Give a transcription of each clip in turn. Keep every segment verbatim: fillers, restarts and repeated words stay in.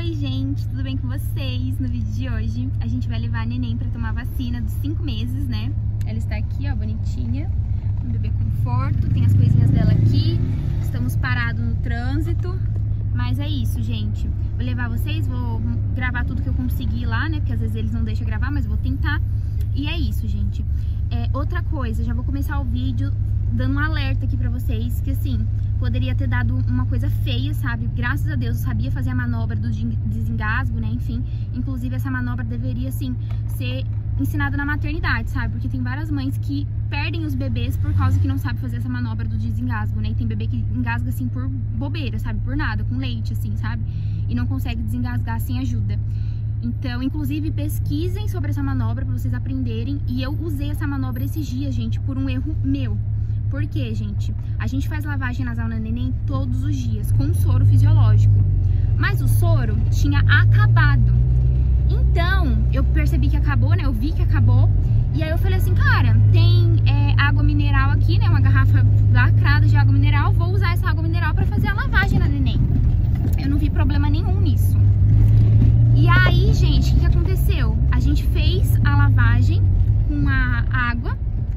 Oi gente, tudo bem com vocês? No vídeo de hoje a gente vai levar a neném pra tomar vacina dos cinco meses, né? Ela está aqui, ó, bonitinha, um bebê conforto, tem as coisinhas dela aqui. Estamos parados no trânsito, mas é isso, gente. Vou levar vocês, vou gravar tudo que eu conseguir lá, né? Porque às vezes eles não deixam gravar, mas vou tentar. E é isso, gente. É, outra coisa, já vou começar o vídeo dando um alerta aqui pra vocês, que assim, poderia ter dado uma coisa feia, sabe? Graças a Deus eu sabia fazer a manobra do desengasgo, né? Enfim, inclusive essa manobra deveria, assim, ser ensinada na maternidade, sabe? Porque tem várias mães que perdem os bebês por causa que não sabe fazer essa manobra do desengasgo, né? E tem bebê que engasga, assim, por bobeira, sabe? Por nada, com leite, assim, sabe? E não consegue desengasgar sem ajuda. Então, inclusive, pesquisem sobre essa manobra pra vocês aprenderem. E eu usei essa manobra esses dias, gente, por um erro meu. Por quê, gente? A gente faz lavagem nasal na neném todos os dias, com soro fisiológico. Mas o soro tinha acabado. Então, eu percebi que acabou, né? Eu vi que acabou. E aí eu falei assim, cara, tem é, água mineral aqui, né? Uma garrafa lacrada de água mineral. Vou usar essa água mineral pra fazer a lavagem na neném. Eu não vi problema nenhum nisso. E aí, gente, o que aconteceu? A gente fez a lavagem com a água.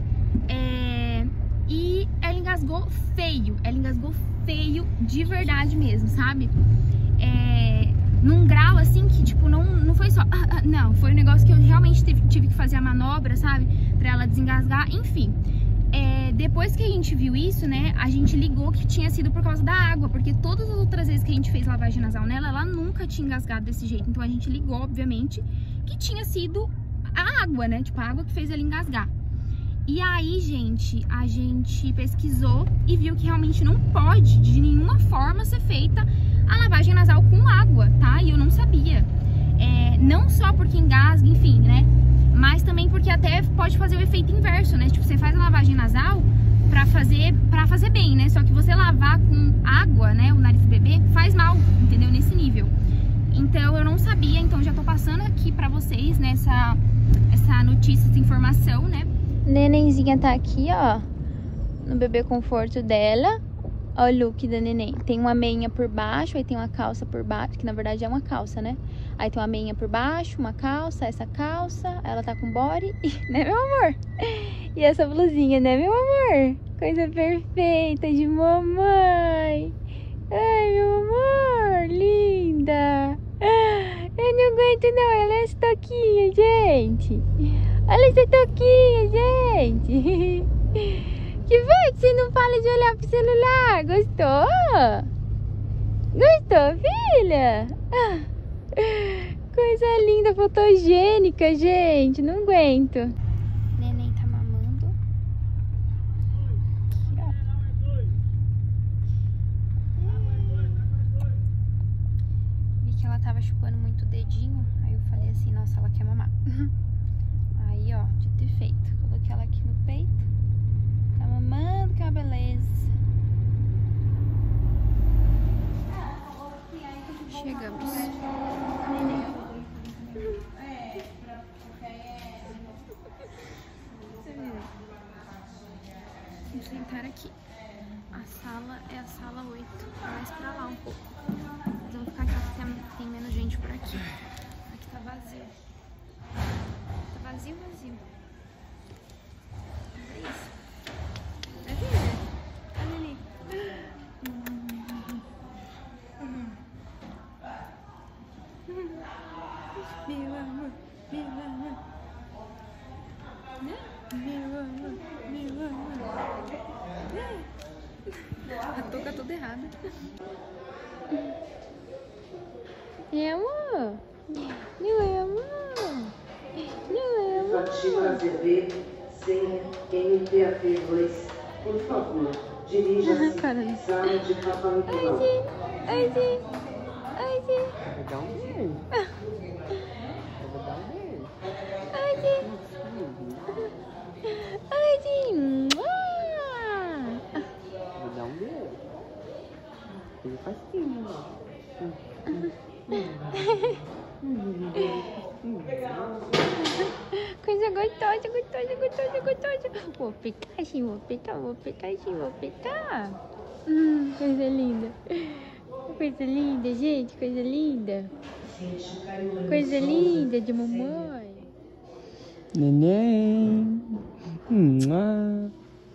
É... E ela engasgou feio, ela engasgou feio de verdade mesmo, sabe? É, num grau assim que, tipo, não, não foi só... Ah, ah, não, foi um negócio que eu realmente tive, tive que fazer a manobra, sabe? Pra ela desengasgar, enfim. É, depois que a gente viu isso, né, a gente ligou que tinha sido por causa da água, porque todas as outras vezes que a gente fez lavagem nasal nela, ela nunca tinha engasgado desse jeito. Então a gente ligou, obviamente, que tinha sido a água, né? Tipo, a água que fez ela engasgar. E aí, gente, a gente pesquisou e viu que realmente não pode, de nenhuma forma, ser feita a lavagem nasal com água, tá? E eu não sabia. É, não só porque engasga, enfim, né? Mas também porque até pode fazer o efeito inverso, né? Tipo, você faz a lavagem nasal pra fazer, pra fazer bem, né? Só que você lavar com água, né, o nariz do bebê, faz mal, entendeu? Nesse nível. Então, eu não sabia, então já tô passando aqui pra vocês, né, essa, essa notícia, essa informação, né? Nenenzinha tá aqui, ó, no bebê conforto dela. Olha o look da neném. Tem uma meinha por baixo, aí tem uma calça por baixo, que na verdade é uma calça, né? Aí tem uma meinha por baixo, uma calça, essa calça, ela tá com body, né, meu amor? E essa blusinha, né, meu amor? Coisa perfeita de mamãe. Ai, meu amor, linda. Eu não aguento não, ela é essa toquinha, gente. Olha essa toquinha, gente. Que foi que você não fala de olhar pro celular? Gostou? Gostou, filha? Ah, coisa linda, fotogênica, gente. Não aguento. Neném tá mamando. Aqui, ó. Vi que ela tava chupando muito o dedinho. Aí eu falei assim, nossa, ela quer mamar. Aí, ó, de ter feito. Coloquei ela aqui no peito. Tá mamando, que é uma beleza. Chegamos. Vamos sentar aqui. A sala é a sala oito. Mais pra lá um pouco. Mas vamos ficar aqui porque tem menos gente por aqui. Aqui tá vazio. Tá vazio, vazio. Mas é isso. É vida. Olha ali. Meu amor, meu amor. Meu amor, meu amor. A touca toda errada. Meu amor. Meu amor. Meu amor. Fátima Azevedo, senha M P A P dois. Por favor, dirija-se à sala de Papai Nicolau. Oi, gente. Oi, gente. Vou dar um beijo. Vou dar um beijo. Oi, gente. Oi, gente. Vou dar um beijo. Ele faz assim, ó. Coisa gostosa, gostosa, gostosa, gostosa. Vou picar, assim, vou picar, vou picar, assim, vou picar. Hum, coisa linda. Coisa linda, gente, coisa linda. Coisa linda de mamãe. Neném. Mua.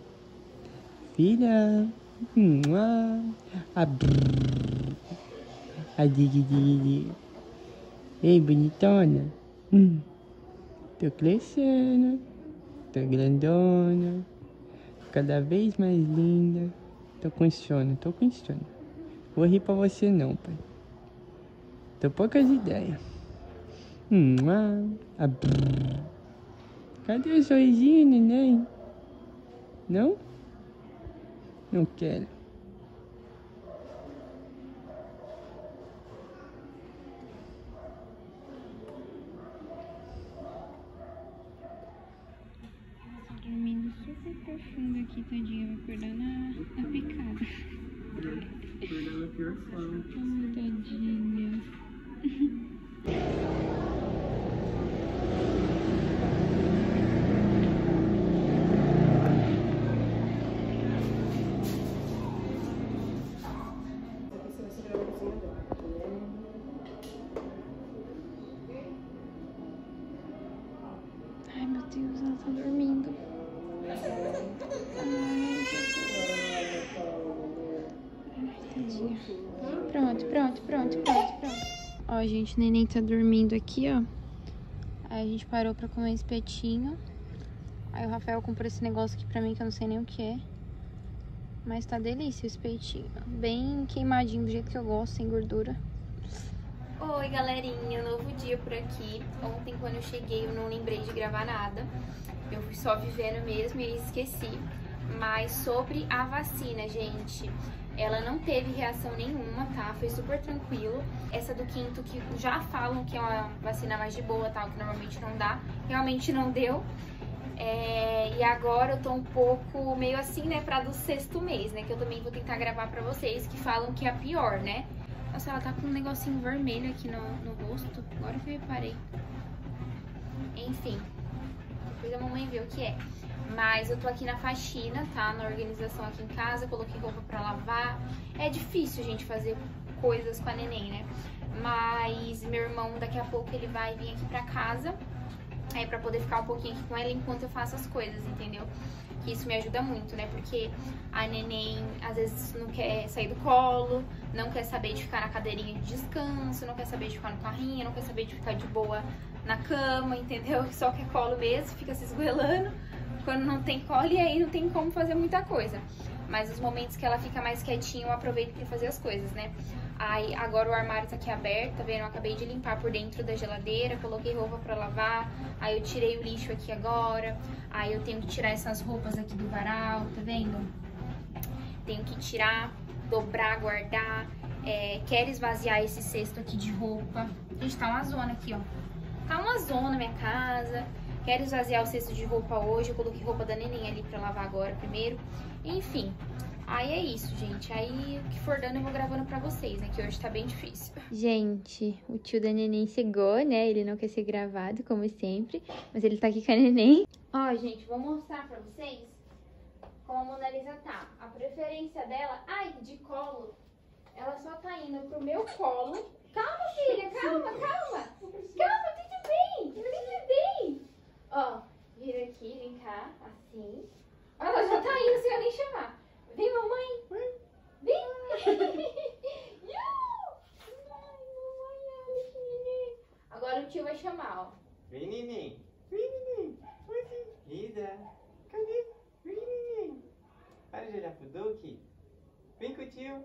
Filha. Mua. A brrr. A digidi. Ei, bonitona. Hum. Tô crescendo. Tô grandona. Cada vez mais linda. Tô com sono, tô com sono. Vou rir pra você não, pai. Tô poucas ideias. Hum, ah, ah, cadê o sorrisinho, neném? Não? Não quero. Tá dormindo super profundo aqui, tadinha. Vai acordar na, na picada. Ai, tadinha. Ai, meu Deus, ela tá dormindo. Ai, Jesus. Ai, tadinha. Pronto, pronto, pronto, pronto, pronto. Ó, gente, o neném tá dormindo aqui, ó. Aí a gente parou pra comer espetinho. Aí o Rafael comprou esse negócio aqui pra mim, que eu não sei nem o que é. Mas tá delícia o espetinho. Bem queimadinho, do jeito que eu gosto, sem gordura. Oi, galerinha, novo dia por aqui. Ontem, quando eu cheguei, eu não lembrei de gravar nada. Eu fui só vivendo mesmo e esqueci. Mas sobre a vacina, gente, ela não teve reação nenhuma, tá? Foi super tranquilo. Essa do quinto, que já falam que é uma vacina mais de boa, tal, que normalmente não dá, realmente não deu. É, e agora eu tô um pouco meio assim, né, pra do sexto mês, né, que eu também vou tentar gravar pra vocês, que falam que é a pior, né. Nossa, ela tá com um negocinho vermelho aqui no, no rosto, agora que eu reparei. Enfim, depois a mamãe vê o que é. Mas eu tô aqui na faxina, tá, na organização aqui em casa, coloquei roupa pra lavar. É difícil, gente, fazer coisas com a neném, né. Mas meu irmão, daqui a pouco, ele vai vir aqui pra casa, é, pra poder ficar um pouquinho aqui com ela enquanto eu faço as coisas, entendeu? Que isso me ajuda muito, né? Porque a neném, às vezes, não quer sair do colo, não quer saber de ficar na cadeirinha de descanso, não quer saber de ficar no carrinho, não quer saber de ficar de boa na cama, entendeu? Só quer colo mesmo, fica se esgoelando quando não tem colo, e aí não tem como fazer muita coisa. Mas os momentos que ela fica mais quietinha, eu aproveito pra fazer as coisas, né? Aí, agora o armário tá aqui aberto, tá vendo? Eu acabei de limpar por dentro da geladeira, coloquei roupa pra lavar, aí eu tirei o lixo aqui agora, aí eu tenho que tirar essas roupas aqui do varal, tá vendo? Tenho que tirar, dobrar, guardar, é, quero esvaziar esse cesto aqui de roupa. Gente, tá uma zona aqui, ó. Tá uma zona na minha casa. Quero esvaziar o cesto de roupa hoje, eu coloquei roupa da neném ali pra lavar agora primeiro. Enfim, aí é isso, gente. Aí o que for dando eu vou gravando pra vocês, né? Que hoje tá bem difícil. Gente, o tio da neném chegou, né? Ele não quer ser gravado, como sempre. Mas ele tá aqui com a neném. Ó, gente, vou mostrar pra vocês como a Mona Lisa tá. A preferência dela... Ai, de colo. Ela só tá indo pro meu colo. Calma, filha, calma, calma. Calma, tudo bem, tudo bem. Ó, vira aqui, vem cá, assim. Ela já tá indo sem eu nem chamar. Vem, mamãe. Vem. Ai, mamãe, olha que neném. Agora o tio vai chamar, ó. Vem, neném. Vem, neném. Lisa, cadê? Vem, neném. Para de olhar pro Duque. Vem com o tio.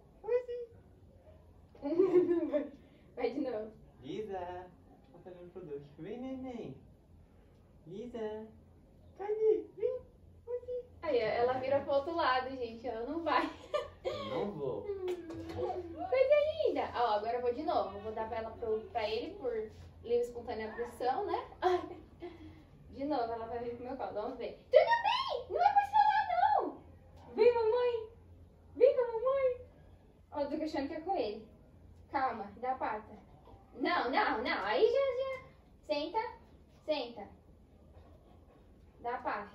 Vai de novo. Lisa, tá olhando pro Duque. Vem, neném. Lisa, cadê? Vem. Aí, ela vira pro outro lado, gente. Ela não vai. Não vou. Coisa linda. Ó, agora eu vou de novo. Vou dar pra, ela pro, pra ele por livre e espontânea pressão, né? De novo, ela vai vir pro meu colo. Vamos ver. Tudo bem! Não é pra chorar, não! Vem, mamãe! Vem com a mamãe! Ó, eu tô achando que é com ele. Calma, dá a pata. Não, não, não. Aí já, já. Senta. Senta. Dá a pata.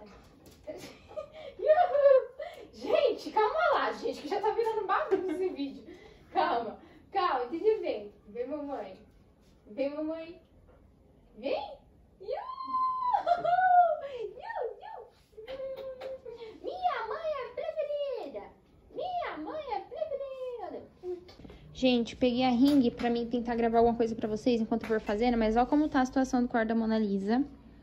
Gente, calma lá, gente, que já tá virando bagunça esse vídeo. Calma, calma, esteja bem. Vem, mamãe. Vem, mamãe. Vem. Iu! Iu, iu. Minha mãe é preferida. Minha mãe é preferida. Gente, peguei a ring pra mim tentar gravar alguma coisa pra vocês enquanto eu for fazendo, mas olha como tá a situação do quarto da Mona Lisa.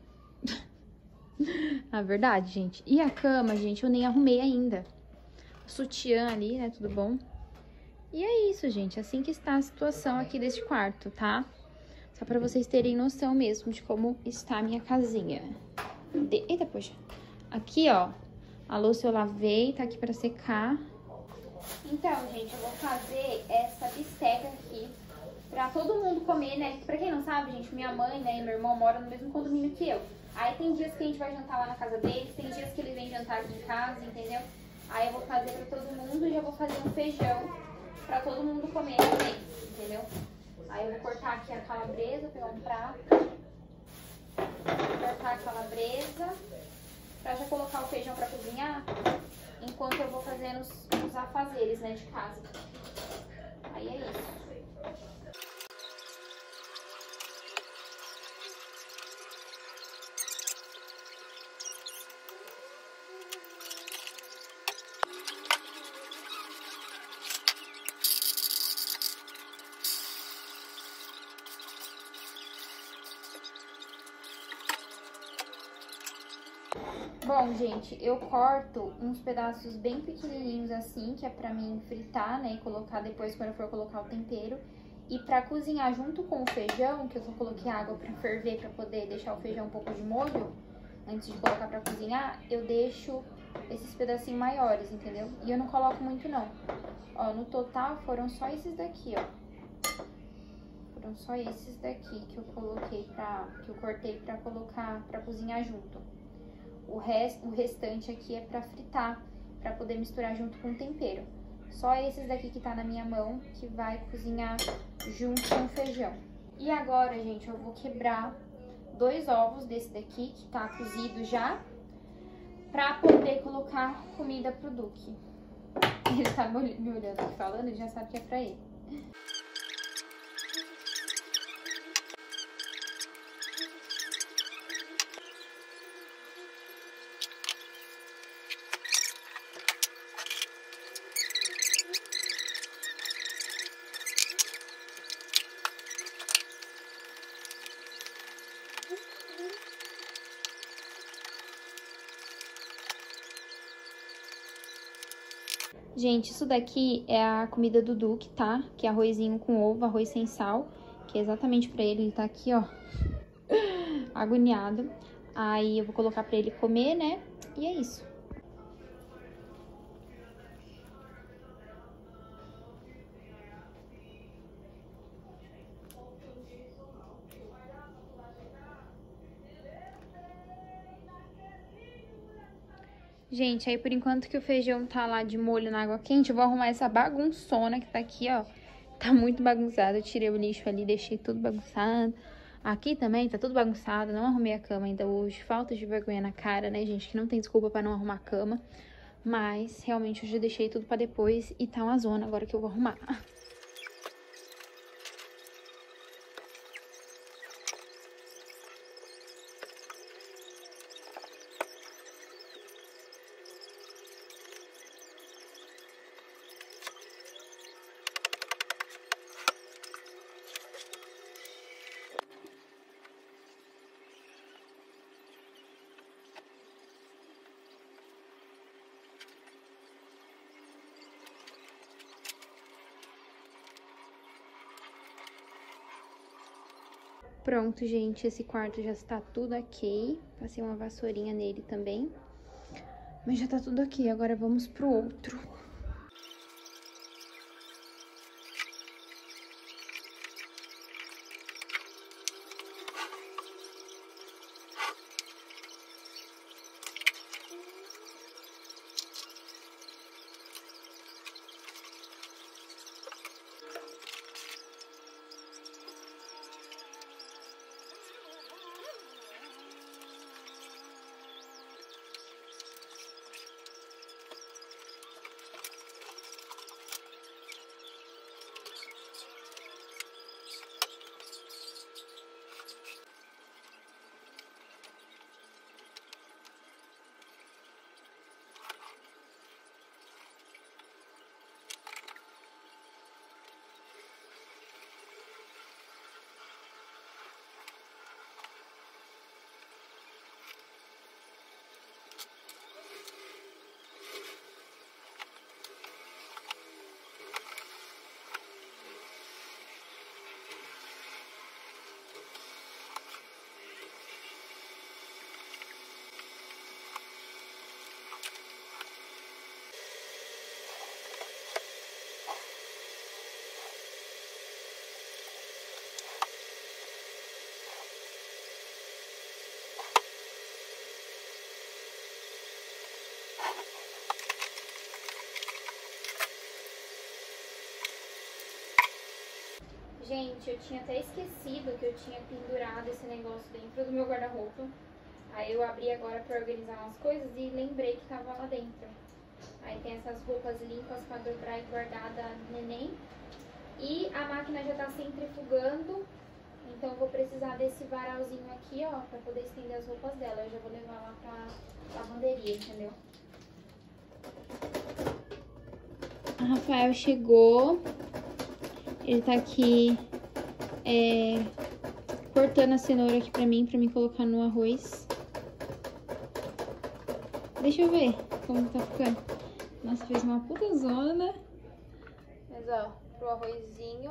A verdade, gente. E a cama, gente, eu nem arrumei ainda. O sutiã ali, né, tudo bom? E é isso, gente, assim que está a situação aqui deste quarto, tá? Só pra vocês terem noção mesmo de como está a minha casinha. De... Eita, poxa. Aqui, ó, a louça eu lavei, tá aqui pra secar. Então, gente, eu vou fazer essa bisteca aqui pra todo mundo comer, né? Pra quem não sabe, gente, minha mãe, né, e meu irmão moram no mesmo condomínio que eu. Aí tem dias que a gente vai jantar lá na casa deles, tem dias que eles vêm jantar aqui em casa, entendeu? Aí eu vou fazer pra todo mundo e já vou fazer um feijão pra todo mundo comer também, entendeu? Aí eu vou cortar aqui a calabresa, pegar um prato, cortar a calabresa, pra já colocar o feijão pra cozinhar, enquanto eu vou fazendo os, os afazeres, né, de casa. Aí é isso. Bom, gente, eu corto uns pedaços bem pequenininhos assim, que é pra mim fritar, né, e colocar depois quando eu for colocar o tempero. E pra cozinhar junto com o feijão, que eu só coloquei água pra ferver pra poder deixar o feijão um pouco de molho, antes de colocar pra cozinhar, eu deixo esses pedacinhos maiores, entendeu? E eu não coloco muito não. Ó, no total foram só esses daqui, ó. Foram só esses daqui que eu coloquei pra, que eu cortei pra colocar, pra cozinhar junto. O, rest, o restante aqui é pra fritar, pra poder misturar junto com o tempero. Só esses daqui que tá na minha mão, que vai cozinhar junto com o feijão. E agora, gente, eu vou quebrar dois ovos desse daqui, que tá cozido já, pra poder colocar comida pro Duque. Ele tá me olhando aqui falando, ele já sabe que é pra ele. Gente, isso daqui é a comida do Duque, tá? Que é arrozinho com ovo, arroz sem sal, que é exatamente pra ele, ele tá aqui, ó, agoniado. Aí eu vou colocar pra ele comer, né? E é isso. Gente, aí por enquanto que o feijão tá lá de molho na água quente, eu vou arrumar essa bagunçona que tá aqui, ó. Tá muito bagunçado, eu tirei o lixo ali, deixei tudo bagunçado. Aqui também tá tudo bagunçado, não arrumei a cama ainda hoje. Falta de vergonha na cara, né, gente, que não tem desculpa pra não arrumar a cama. Mas, realmente, eu já deixei tudo pra depois e tá uma zona agora que eu vou arrumar. Pronto, gente, esse quarto já está tudo ok. Passei uma vassourinha nele também. Mas já tá tudo ok, agora vamos pro outro. Gente, eu tinha até esquecido que eu tinha pendurado esse negócio dentro do meu guarda-roupa. Aí eu abri agora pra organizar umas coisas e lembrei que tava lá dentro. Aí tem essas roupas limpas pra dobrar e guardar da neném. E a máquina já tá centrifugando, então eu vou precisar desse varalzinho aqui, ó, pra poder estender as roupas dela. Eu já vou levar lá pra lavanderia, entendeu? A Rafael chegou. Ele tá aqui é, cortando a cenoura aqui pra mim, pra mim colocar no arroz. Deixa eu ver como tá ficando. Nossa, fez uma puta zona. Mas ó, pro arrozinho.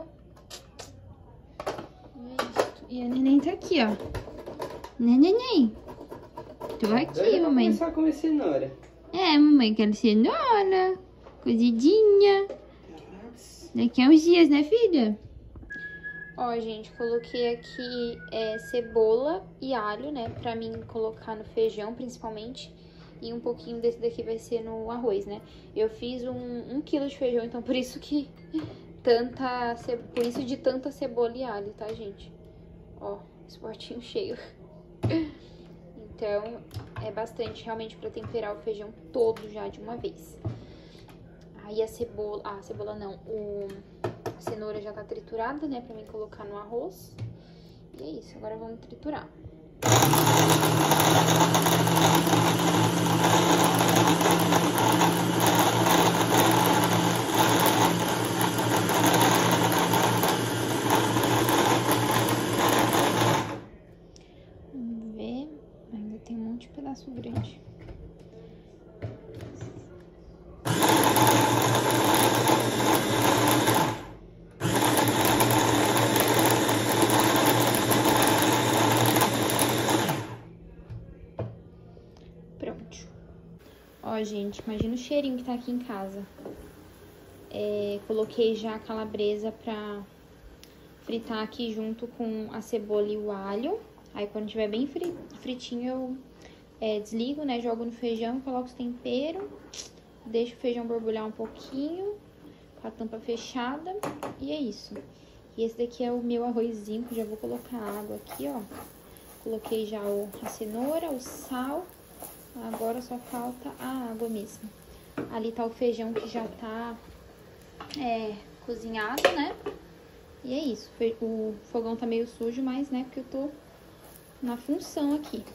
E a neném tá aqui, ó. Né, neném? Tô aqui, mamãe. Vou começar a comer cenoura. É, mamãe, quero cenoura. Cozidinha. Daqui a uns dias, né, filha? Ó, gente, coloquei aqui é, cebola e alho, né? Pra mim colocar no feijão, principalmente. E um pouquinho desse daqui vai ser no arroz, né? Eu fiz um, um quilo de feijão, então por isso que tanta... Por isso de tanta cebola e alho, tá, gente? Ó, esse potinho cheio. Então, é bastante realmente pra temperar o feijão todo já de uma vez. Aí a cebola... Ah, a cebola não. O... A cenoura já tá triturada, né? Pra mim colocar no arroz. E é isso. Agora vamos triturar. Vamos ver. Ainda tem um monte de pedaço grande. Ó, gente, imagina o cheirinho que tá aqui em casa. É, coloquei já a calabresa pra fritar aqui junto com a cebola e o alho. Aí, quando tiver bem fritinho, eu é, desligo, né? Jogo no feijão, coloco os temperos. Deixo o feijão borbulhar um pouquinho, com a tampa fechada. E é isso. E esse daqui é o meu arrozinho, que eu já vou colocar água aqui, ó. Coloquei já o, a cenoura, o sal. Agora só falta a água mesmo. Ali tá o feijão que já tá é, cozinhado, né? E é isso. O fogão tá meio sujo, mas, né, porque eu tô na função aqui.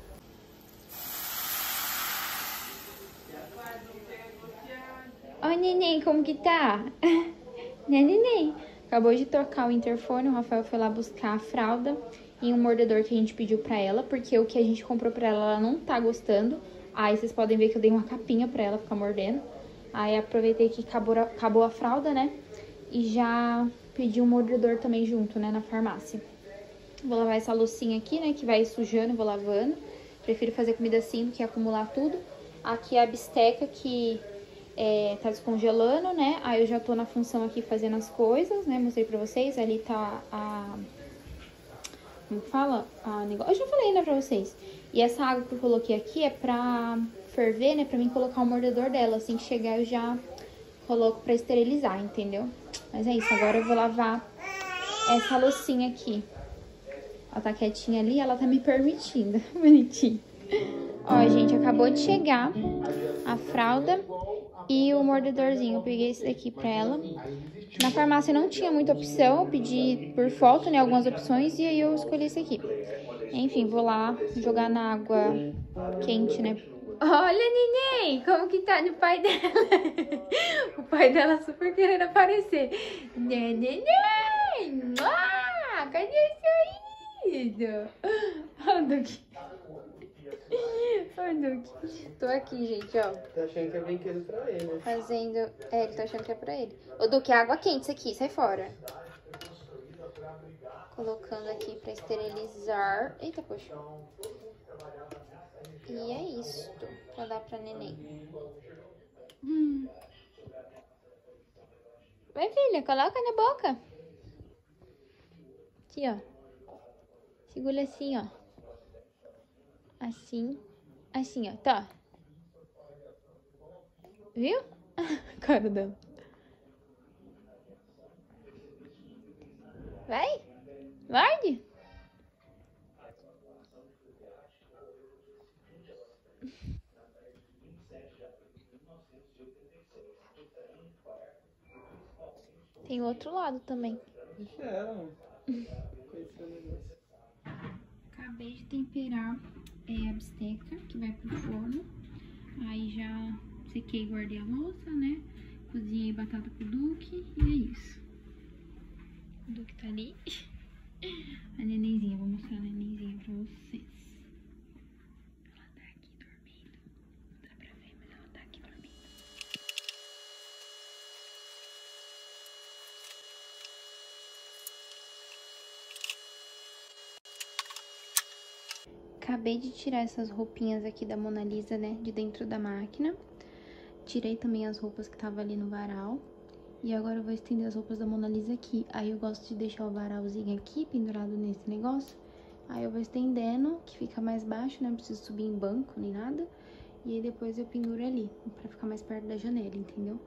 Ó, neném, como que tá? Né, neném? Acabou de trocar o interfone, o Rafael foi lá buscar a fralda e um mordedor que a gente pediu pra ela, porque o que a gente comprou pra ela, ela não tá gostando. Aí vocês podem ver que eu dei uma capinha pra ela ficar mordendo. Aí aproveitei que acabou a, acabou a fralda, né? E já pedi um mordedor também junto, né, na farmácia. Vou lavar essa loucinha aqui, né, que vai sujando, vou lavando. Prefiro fazer comida assim do que acumular tudo. Aqui é a bisteca que é, tá descongelando, né? Aí eu já tô na função aqui fazendo as coisas, né? Mostrei pra vocês. Ali tá a... Como fala? A negócio... Eu já falei, né, pra vocês. E essa água que eu coloquei aqui é pra ferver, né? Pra mim colocar o mordedor dela. Assim que chegar eu já coloco pra esterilizar, entendeu? Mas é isso. Agora eu vou lavar essa loucinha aqui. Ela tá quietinha ali, ela tá me permitindo. Bonitinho. Ó, gente, acabou de chegar a fralda e o mordedorzinho. Eu peguei esse daqui pra ela. Na farmácia não tinha muita opção, eu pedi por foto, né, algumas opções, e aí eu escolhi esse aqui. Enfim, vou lá jogar na água quente, né. Olha, neném, como que tá no pai dela. O pai dela super querendo aparecer. Neném, ah, cadê seu ido? Olha o Duque. Olha o Duque. Tô aqui, gente, ó. Tá achando que é brinquedo pra ele. Fazendo... É, ele tá achando que é pra ele. Ô, Duque, é água quente isso aqui, sai fora. Colocando aqui pra esterilizar. Eita, poxa. E é isso, pra dar pra neném. Hum. Vai, filha, coloca na boca. Aqui, ó. Segura assim, ó. Assim. Assim, ó, tá. Viu? Cara dela. Vai? Largue? Tem o outro lado também. Deixa ela, mano. Conhecer o negócio. Acabei de temperar é, a bisteca, que vai pro forno. Aí já sequei e guardei a louça, né? Cozinhei batata pro Duque e é isso. O Duque tá ali. A nenenzinha, vou mostrar a nenenzinha pra vocês. Ela tá aqui dormindo. Não dá pra ver, mas ela tá aqui dormindo. Acabei de tirar essas roupinhas aqui da Mona Lisa, né, de dentro da máquina. Tirei também as roupas que tava ali no varal. E agora eu vou estender as roupas da Mona Lisa aqui. Aí eu gosto de deixar o varalzinho aqui, pendurado nesse negócio. Aí eu vou estendendo, que fica mais baixo, né, não preciso subir em banco nem nada. E aí depois eu penduro ali, pra ficar mais perto da janela, entendeu?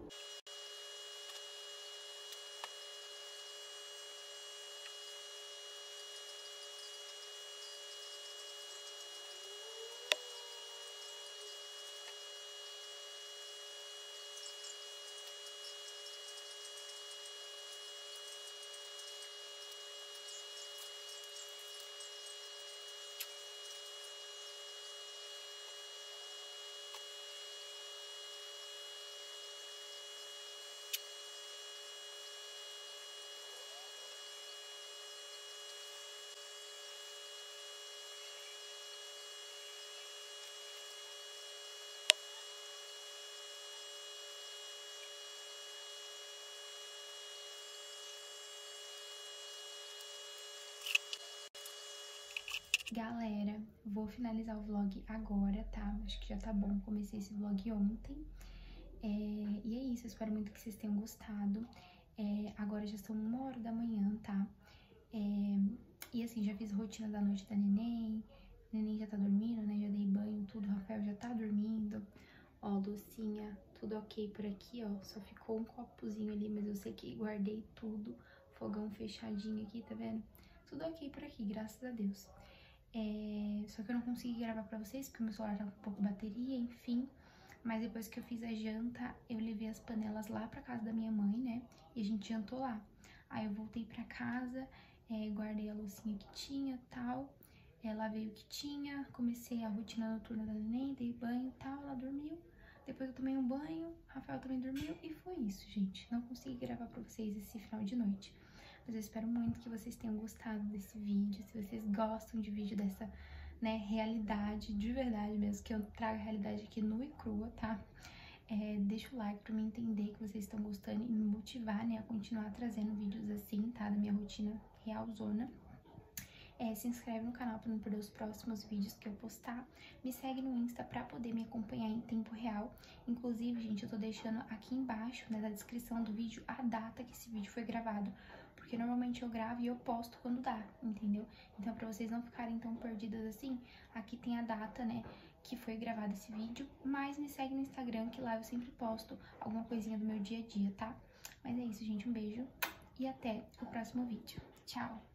Galera, vou finalizar o vlog agora, tá? Acho que já tá bom, comecei esse vlog ontem. É, e é isso, eu espero muito que vocês tenham gostado. É, agora já são uma hora da manhã, tá? É, e assim, já fiz rotina da noite da neném. A neném já tá dormindo, né? Já dei banho, tudo. O Rafael já tá dormindo. Ó, docinha, tudo ok por aqui, ó. Só ficou um copozinho ali, mas eu sequei, guardei tudo. Fogão fechadinho aqui, tá vendo? Tudo ok por aqui, graças a Deus. É, só que eu não consegui gravar pra vocês, porque meu celular tá com pouco bateria, enfim. Mas depois que eu fiz a janta, eu levei as panelas lá pra casa da minha mãe, né? E a gente jantou lá. Aí eu voltei pra casa, é, guardei a loucinha que tinha e tal. É, lavei o que tinha, comecei a rotina noturna da neném, dei banho e tal, ela dormiu. Depois eu tomei um banho, Rafael também dormiu e foi isso, gente. Não consegui gravar pra vocês esse final de noite. Mas eu espero muito que vocês tenham gostado desse vídeo. Se vocês gostam de vídeo dessa, né, realidade, de verdade mesmo, que eu trago a realidade aqui nua e crua, tá? É, deixa o like pra me entender que vocês estão gostando e me motivar, né, a continuar trazendo vídeos assim, tá? Da minha rotina realzona. É, se inscreve no canal pra não perder os próximos vídeos que eu postar. Me segue no Insta pra poder me acompanhar em tempo real. Inclusive, gente, eu tô deixando aqui embaixo, né, na descrição do vídeo, a data que esse vídeo foi gravado. Porque normalmente eu gravo e eu posto quando dá, entendeu? Então, pra vocês não ficarem tão perdidas assim, aqui tem a data, né, que foi gravado esse vídeo. Mas me segue no Instagram, que lá eu sempre posto alguma coisinha do meu dia a dia, tá? Mas é isso, gente. Um beijo e até o próximo vídeo. Tchau!